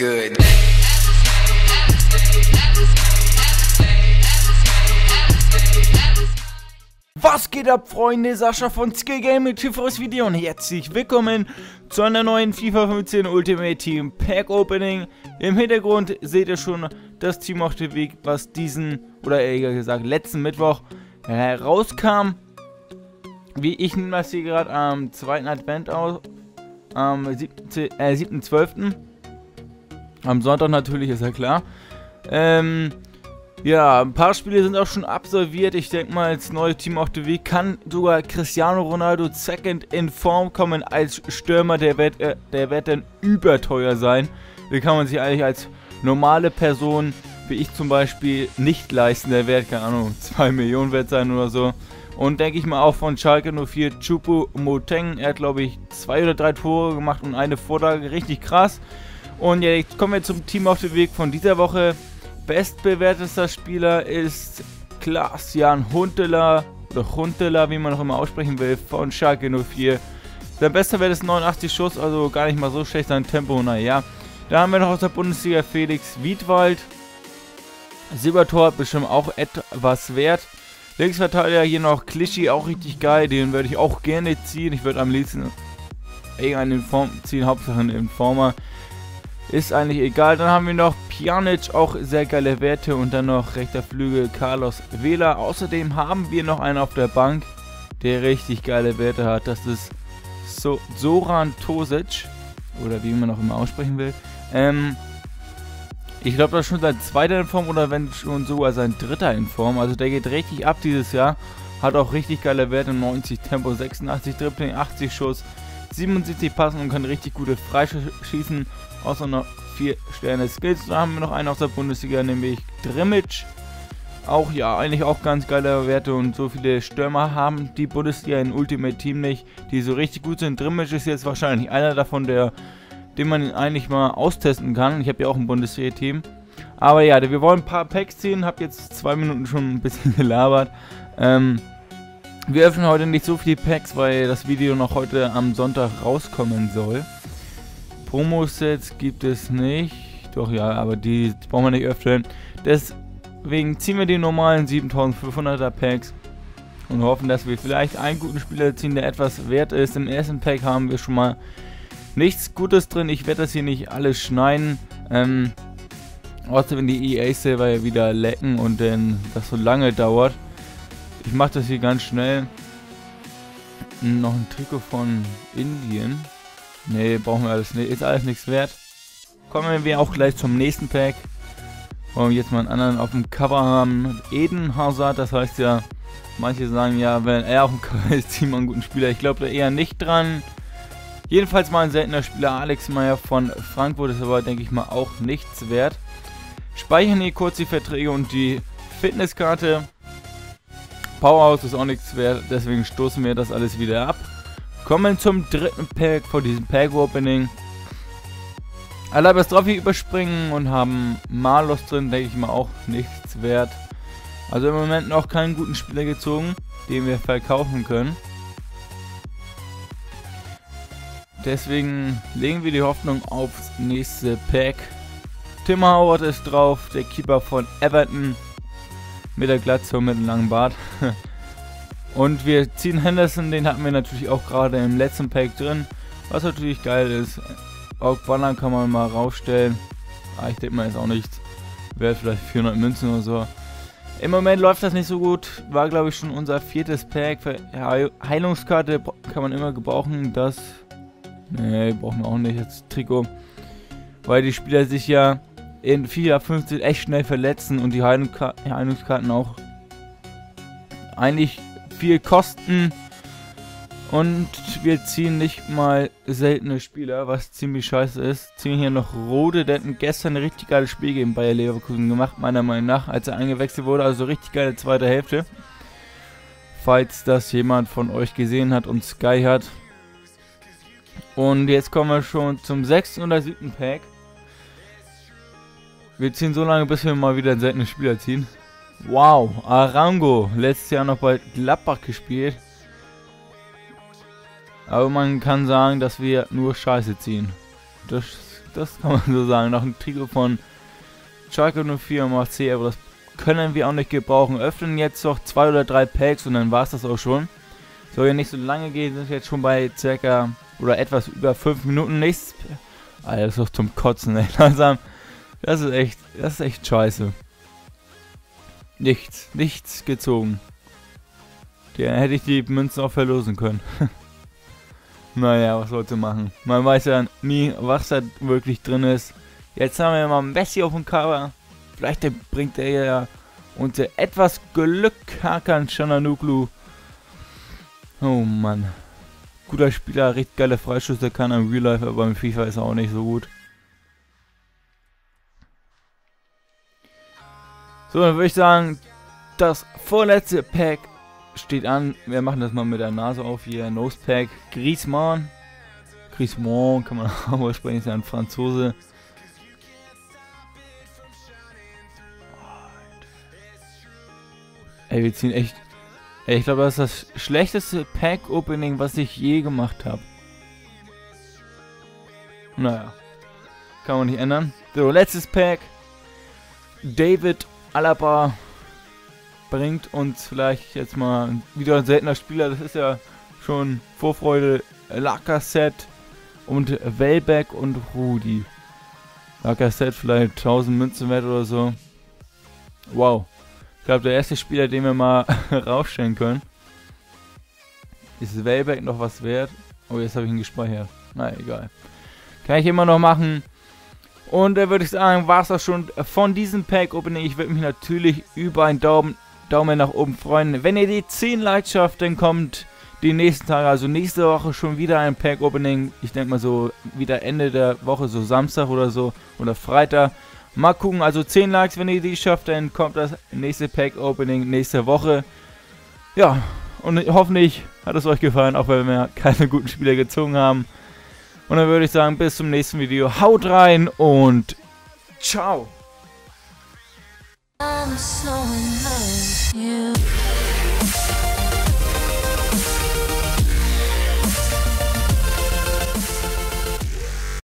good. Was geht ab, Freunde? Sascha von Skill Gaming TV Video und herzlich willkommen zu einer neuen FIFA 15 Ultimate Team Pack Opening. Im Hintergrund seht ihr schon das Team auf dem Weg, was eher gesagt letzten Mittwoch herauskam. Wie ich nehme das hier gerade am 2. Advent aus, am 7.12. Am Sonntag natürlich, ist ja klar. Ja, ein paar Spiele sind auch schon absolviert. Ich denke mal, als neues Team auf dem Weg kann sogar Cristiano Ronaldo second in Form kommen als Stürmer. Der wird dann überteuer sein. Den kann man sich eigentlich als normale Person, wie ich zum Beispiel, nicht leisten. Der wird, keine Ahnung, 2 Millionen wert sein oder so. Und denke ich mal auch von Schalke 04 Choupo-Moting. Er hat, glaube ich, 2 oder 3 Tore gemacht und eine Vorlage. Richtig krass. Und ja, jetzt kommen wir zum Team auf dem Weg von dieser Woche. Bestbewertester Spieler ist Klaas-Jan Huntelaar, oder Huntelaar, wie man noch immer aussprechen will, von Schalke 04. Sein bester Wert ist 89 Schuss, also gar nicht mal so schlecht, sein Tempo, naja. Da haben wir noch aus der Bundesliga Felix Wiedwald. Silbertor bestimmt auch etwas wert. Linksverteidiger hier noch Clichy, auch richtig geil, den würde ich auch gerne ziehen. Ich würde am liebsten irgendeinen Inform ziehen, Hauptsache einen Informer. Ist eigentlich egal. Dann haben wir noch Pjanic, auch sehr geile Werte. Und dann noch rechter Flügel Carlos Vela. Außerdem haben wir noch einen auf der Bank, der richtig geile Werte hat. Das ist Zoran Tosic. Oder wie man auch immer aussprechen will. Ich glaube, das ist schon sein zweiter in Form oder wenn schon sogar sein dritter in Form. Also der geht richtig ab dieses Jahr. Hat auch richtig geile Werte. 90 Tempo, 86 Dribbling, 80 Schuss, 77 Passen und kann richtig gute Freischüsse schießen. Außer noch 4 Sterne Skills. Da haben wir noch einen aus der Bundesliga, nämlich Drimic. Auch, ja, eigentlich auch ganz geile Werte und so viele Stürmer haben die Bundesliga in Ultimate Team nicht, die so richtig gut sind. Drimic ist jetzt wahrscheinlich einer davon, den man eigentlich mal austesten kann. Ich habe ja auch ein Bundesliga-Team. Aber ja, wir wollen ein paar Packs ziehen. Habe jetzt 2 Minuten schon ein bisschen gelabert. Wir öffnen heute nicht so viele Packs, weil das Video noch heute am Sonntag rauskommen soll. Promo-Sets gibt es nicht. Doch ja, aber die brauchen wir nicht öffnen. Deswegen ziehen wir die normalen 7500er Packs und hoffen, dass wir vielleicht einen guten Spieler ziehen, der etwas wert ist. Im ersten Pack haben wir schon mal nichts Gutes drin. Ich werde das hier nicht alles schneiden. Außer wenn die EA-Server ja wieder lecken und dann das so lange dauert. Ich mache das hier ganz schnell. Noch ein Trikot von Indien. Ne, brauchen wir alles nicht. Ist alles nichts wert. Kommen wir auch gleich zum nächsten Pack. Wollen wir jetzt mal einen anderen auf dem Cover haben. Eden Hazard, das heißt ja, manche sagen ja, wenn er auf dem Cover ist, zieht man einen guten Spieler. Ich glaube da eher nicht dran. Jedenfalls mal ein seltener Spieler. Alex Meyer von Frankfurt ist aber, denke ich mal, auch nichts wert. Speichern hier kurz die Verträge und die Fitnesskarte. Powerhouse ist auch nichts wert, deswegen stoßen wir das alles wieder ab. Kommen zum dritten Pack von diesem Pack-Opening. Alaba-Strophi überspringen und haben Malos drin, denke ich mal auch nichts wert. Also im Moment noch keinen guten Spieler gezogen, den wir verkaufen können. Deswegen legen wir die Hoffnung aufs nächste Pack. Tim Howard ist drauf, der Keeper von Everton. Mit der Glatze und mit einem langen Bart. Und wir ziehen Henderson, den hatten wir natürlich auch gerade im letzten Pack drin. Was natürlich geil ist. Auch Banner kann man mal raufstellen. Ich denke mal, ist auch nichts wert, vielleicht 400 Münzen oder so. Im Moment läuft das nicht so gut. War, glaube ich, schon unser 4. Pack. Heilungskarte kann man immer gebrauchen. Das, ne, brauchen wir auch nicht als Trikot. Weil die Spieler sich ja in FIFA 15 echt schnell verletzen und die Heilungskarten auch eigentlich viel kosten. Und wir ziehen nicht mal seltene Spieler, was ziemlich scheiße ist. Ziehen hier noch Rode, der hat gestern ein richtig geiles Spiel gegen Bayer Leverkusen gemacht, meiner Meinung nach, als er eingewechselt wurde. Also richtig geile zweite Hälfte. Falls das jemand von euch gesehen hat und Sky hat. Und jetzt kommen wir schon zum 6. oder 7. Pack. Wir ziehen so lange, bis wir mal wieder einen seltenen Spieler ziehen. Wow, Arango. Letztes Jahr noch bei Gladbach gespielt. Aber man kann sagen, dass wir nur Scheiße ziehen. Das Das kann man so sagen. Noch ein Trikot von Schalke 04 und Marseille, aber das können wir auch nicht gebrauchen. Öffnen jetzt noch 2 oder 3 Packs und dann war es das auch schon. Soll ja nicht so lange gehen, sind jetzt schon bei circa oder etwas über 5 Minuten. Nichts. Alter, das ist doch zum Kotzen, ey. Langsam. Das ist echt scheiße. Nichts gezogen. Der hätte ich die Münzen auch verlosen können. Naja, was sollst du machen? Man weiß ja nie, was da wirklich drin ist. Jetzt haben wir mal Messi auf dem Cover. Vielleicht bringt er ja unter etwas Glück Hakan Çalhanoğlu. Oh Mann. Guter Spieler, richtig geile Freischüsse kann er im Real Life, aber im FIFA ist er auch nicht so gut. So, dann würde ich sagen, das vorletzte Pack steht an. Wir machen das mal mit der Nase auf hier. Nose Pack. Griezmann. Griezmann kann man auch aussprechen, ist ja ein Franzose. Ey, wir ziehen echt... Ey, ich glaube, das ist das schlechteste Pack-Opening, was ich je gemacht habe. Naja. Kann man nicht ändern. So, letztes Pack. David Alaba bringt uns vielleicht jetzt mal wieder ein seltener Spieler. Das ist ja schon Vorfreude. Lacazette und Welbeck und Rudi. Lacazette vielleicht 1000 Münzen wert oder so. Wow. Ich glaube, der erste Spieler, den wir mal rausstellen können. Ist Welbeck noch was wert? Oh, jetzt habe ich ihn gespeichert. Na, egal. Kann ich immer noch machen. Und da würde ich sagen, war es das schon von diesem Pack-Opening. Ich würde mich natürlich über einen Daumen nach oben freuen. Wenn ihr die 10 Likes schafft, dann kommt die nächsten Tage, also nächste Woche schon wieder ein Pack-Opening. Ich denke mal so wieder Ende der Woche, so Samstag oder so oder Freitag. Mal gucken, also 10 Likes, wenn ihr die schafft, dann kommt das nächste Pack-Opening nächste Woche. Ja, und hoffentlich hat es euch gefallen, auch wenn wir keine guten Spieler gezogen haben. Und dann würde ich sagen, bis zum nächsten Video. Haut rein und ciao. I'm so in love with you.